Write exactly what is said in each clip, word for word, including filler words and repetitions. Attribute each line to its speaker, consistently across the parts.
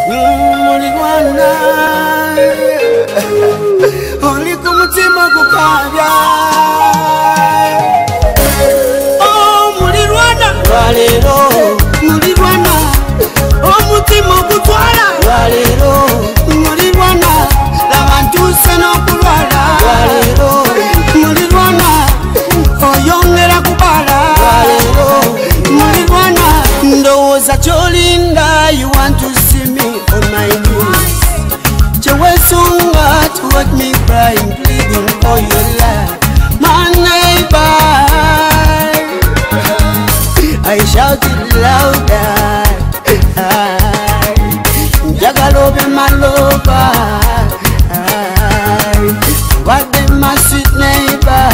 Speaker 1: mulirwana oli kumutima gukabya oh mulirwana lwalero mulirwana omutima gutwala lwalero mulirwana labantu seno kulwala lwalero mulirwana oyongera kubala lwalero mulirwana ndowooza kyolinda you want to see me on my knees Chewesunga to watch me crying pleading for your life my neighbor I shouted louder Jagalobe my lover what them my sweet neighbor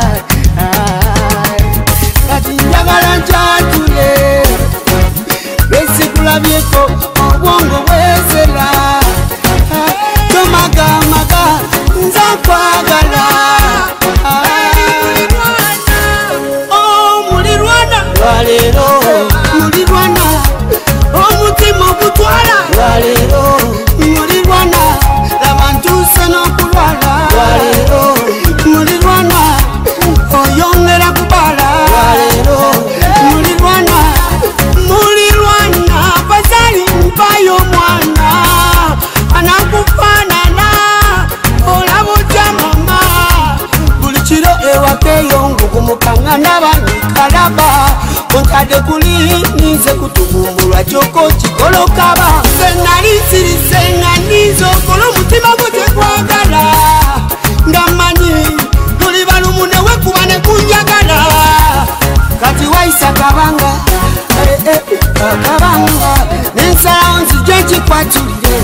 Speaker 1: Kati njagala njatule Besikula byeko obwongo bwezera Tomaga maga nzakwagala Oh mulirwana lwalero mulirwana omutima gutwala lwalero mulirwana labantu seno kulwala lwalero mulirwana oyongera kubala lwalero mulirwana mulirwana bazali mpayo mwana anakufanana olabutya mama buli kiro ewakeyo ngugumukanga n'abanikalaba ontadde kuli ninze kutugumbulwa kyoko kigolokaba senali sirisenga nizokolo omutima gutekwagala ngamanyi tuli balumune wekuba ne kunjagala kati waisa kabanga kabanga nensalawo nzije nkikwatulire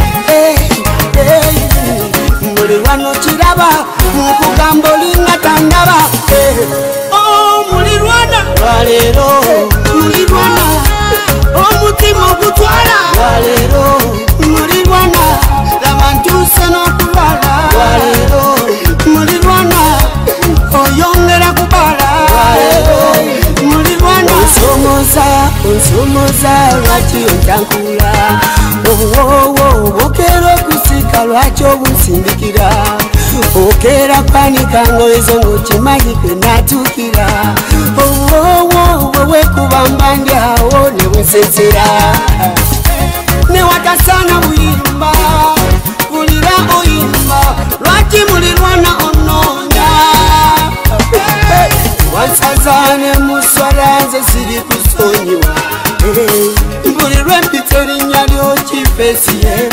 Speaker 1: mulirwano kiraba mukugamba olinga tandaba oh mulirwana lwalero mulirwana omutima ogutwala lwalero mulirwana labantu seno kulwala lwalero mulirwana oyongera kubala lwalero mulirwana onsomoza onsomoza lwaki ontankula owowo obokera okusika lwaki obunsindikira okera panikanga ezo ngokimanyi kwenatukira owowo wewekubamba ndyawo nebusezera newatasana buyimba kulira oyimba lwaki mulirwana ononya wansazane muswalanze siri kusonyiwa mbulirwe mpita erinnya lyokifesiye